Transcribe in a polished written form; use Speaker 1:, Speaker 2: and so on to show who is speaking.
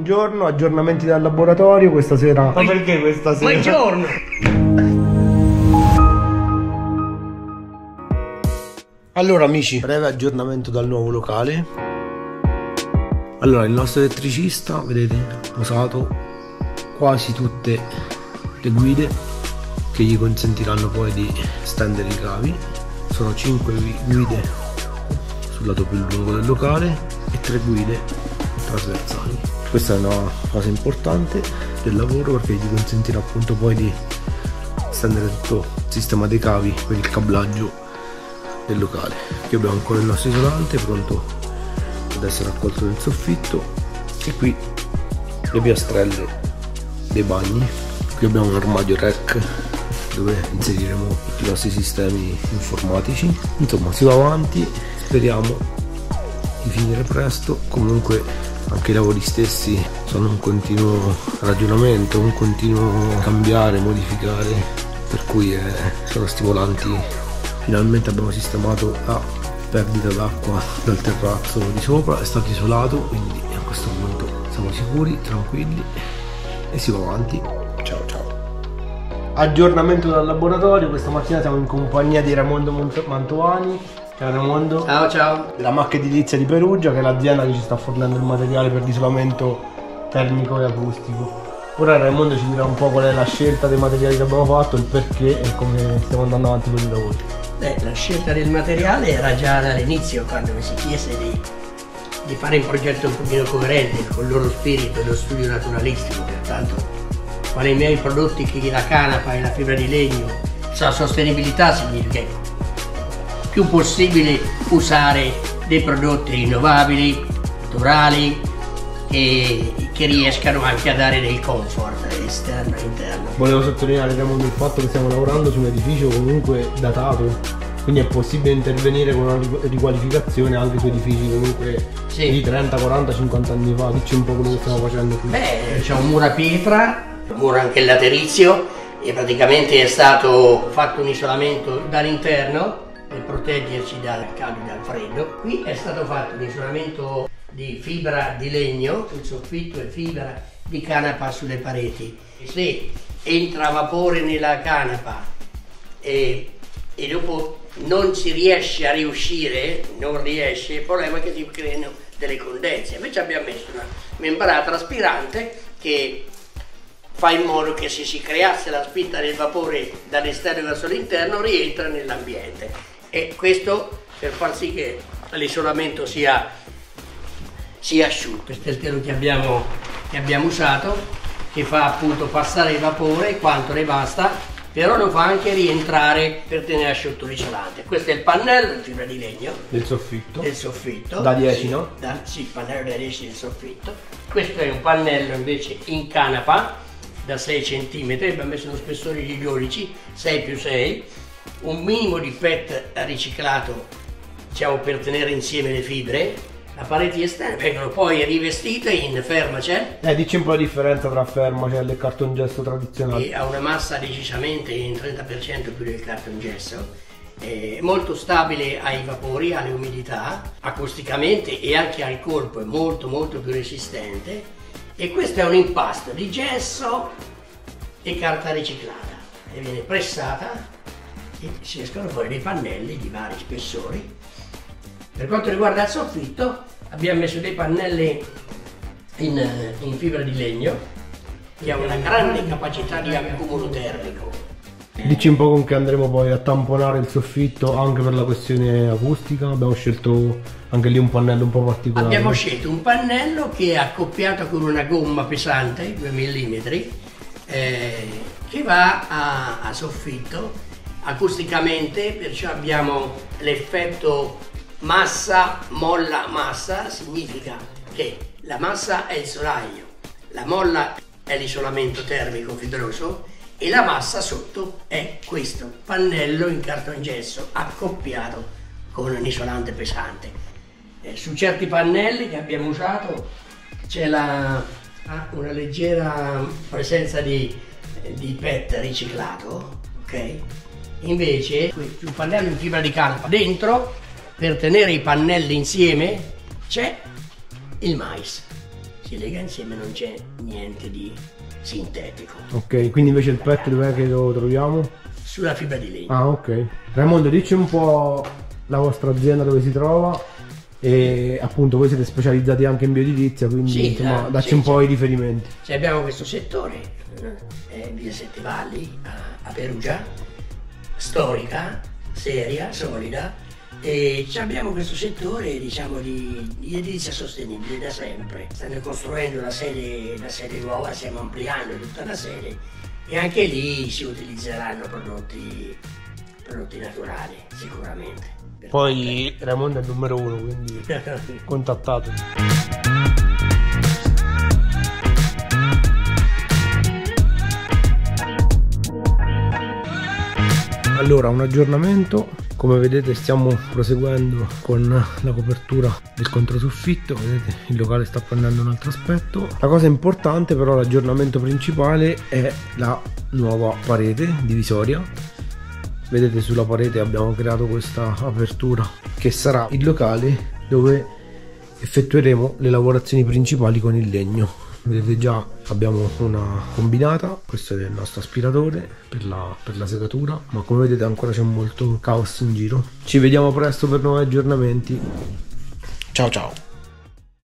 Speaker 1: Buongiorno, aggiornamenti dal laboratorio questa sera.
Speaker 2: Ma perché questa sera?
Speaker 3: Buongiorno!
Speaker 1: Allora amici, breve aggiornamento dal nuovo locale. Allora, il nostro elettricista, vedete, ha usato quasi tutte le guide che gli consentiranno poi di stendere i cavi. Sono 5 guide sul lato più lungo del locale e 3 guide trasversali. Questa è una fase importante del lavoro perché gli consentirà appunto poi di stendere tutto il sistema dei cavi per il cablaggio del locale. Qui abbiamo ancora il nostro isolante pronto ad essere raccolto nel soffitto e qui le piastrelle dei bagni. Qui abbiamo un armadio rec dove inseriremo tutti i nostri sistemi informatici. Insomma, si va avanti, speriamo di finire presto. Comunque anche i lavori stessi sono un continuo ragionamento, un continuo cambiare, modificare, per cui sono stimolanti. Finalmente abbiamo sistemato la perdita d'acqua dal terrazzo di sopra, è stato isolato, quindi a questo punto siamo sicuri, tranquilli e si va avanti. Ciao ciao. Aggiornamento dal laboratorio, questa mattina siamo in compagnia di Raimondo Mantovani. Ciao Raimondo.
Speaker 3: Ciao ciao.
Speaker 1: Della Macca Edilizia di Perugia, che è l'azienda che ci sta fornendo il materiale per l'isolamento termico e acustico. Ora Raimondo ci dirà un po' qual è la scelta dei materiali che abbiamo fatto, il perché e come stiamo andando avanti con i lavori.
Speaker 3: La scelta del materiale era già dall'inizio, quando mi si chiese di fare un progetto un pochino coerente con il loro spirito e lo studio naturalistico. Pertanto, quali i miei prodotti, che la canapa e la fibra di legno, la sostenibilità significa più possibile usare dei prodotti rinnovabili, naturali e che riescano anche a dare del comfort esterno e interno.
Speaker 1: Volevo sottolineare Raimondo il fatto che stiamo lavorando su un edificio comunque datato, quindi è possibile intervenire con una riqualificazione anche su edifici comunque
Speaker 3: sì,
Speaker 1: di 30, 40, 50 anni fa. Dici un po' quello che stiamo facendo qui.
Speaker 3: Beh, c'è un muro a pietra, un muro anche laterizio, e praticamente è stato fatto un isolamento dall'interno per proteggerci dal caldo e dal freddo. Qui è stato fatto un isolamento di fibra di legno sul soffitto e fibra di canapa sulle pareti. Se entra vapore nella canapa e dopo non si riesce a riuscire, il problema è che si creano delle condense. Invece abbiamo messo una membrana traspirante che fa in modo che se si creasse la spinta del vapore dall'esterno verso l'interno rientra nell'ambiente, e questo per far sì che l'isolamento sia asciutto. Questo è il telo che abbiamo usato, che fa appunto passare il vapore quanto ne basta, però lo fa anche rientrare per tenere asciutto l'isolante. Questo è il pannello in fibra di legno
Speaker 1: Del soffitto.
Speaker 3: del soffitto.
Speaker 1: Da 10,
Speaker 3: sì,
Speaker 1: no?
Speaker 3: Sì, il pannello da 10 del soffitto. Questo è un pannello invece in canapa da 6 cm, abbiamo messo uno spessore di 12, 6 più 6, un minimo di PET riciclato, diciamo, per tenere insieme le fibre. Le pareti esterne vengono poi rivestite in Fermacell.
Speaker 1: Dici un po' la differenza tra Fermacell e cartongesso tradizionale.
Speaker 3: E ha una massa decisamente in 30% più del cartongesso, molto stabile ai vapori, alle umidità, acusticamente e anche al colpo è molto più resistente. E questo è un impasto di gesso e carta riciclata, e viene pressata e si escono fuori dei pannelli di vari spessori. Per quanto riguarda il soffitto, abbiamo messo dei pannelli in fibra di legno che ha una grande capacità di accumulo termico.
Speaker 1: Dici un po' con che andremo poi a tamponare il soffitto anche per la questione acustica. Abbiamo scelto anche lì un pannello un po' particolare.
Speaker 3: Abbiamo scelto un pannello che è accoppiato con una gomma pesante, 2 mm, che va a soffitto acusticamente, perciò abbiamo l'effetto massa, molla, massa. Significa che la massa è il solaio, la molla è l'isolamento termico fibroso e la massa sotto è questo pannello in cartongesso accoppiato con un isolante pesante. Su certi pannelli che abbiamo usato c'è una leggera presenza di PET riciclato, ok? Invece sul pannello in fibra di canapa dentro, per tenere i pannelli insieme, c'è il mais. si lega insieme, non c'è niente di sintetico.
Speaker 1: Ok, quindi invece il PET dov'è che lo troviamo?
Speaker 3: Sulla fibra di legno.
Speaker 1: Ah, ok. Raimondo, dici un po' la vostra azienda dove si trova, e appunto voi siete specializzati anche in bioedilizia, quindi sì, insomma, dacci un po' i riferimenti.
Speaker 3: Abbiamo questo settore, via Sette Valli a Perugia, storica, seria, solida, e abbiamo questo settore, diciamo, di edilizia sostenibile da sempre. Stanno costruendo la sede nuova, stiamo ampliando tutta la sede e anche lì si utilizzeranno prodotti naturali sicuramente.
Speaker 1: Poi Raimondo è il numero 1, quindi contattatemi. Allora, un aggiornamento: come vedete stiamo proseguendo con la copertura del controsoffitto, vedete il locale sta prendendo un altro aspetto. La cosa importante però, l'aggiornamento principale, è la nuova parete divisoria. Vedete, sulla parete abbiamo creato questa apertura che sarà il locale dove effettueremo le lavorazioni principali con il legno. Vedete, già abbiamo una combinata, questo è il nostro aspiratore per la segatura, ma come vedete ancora c'è molto caos in giro. Ci vediamo presto per nuovi aggiornamenti. Ciao ciao.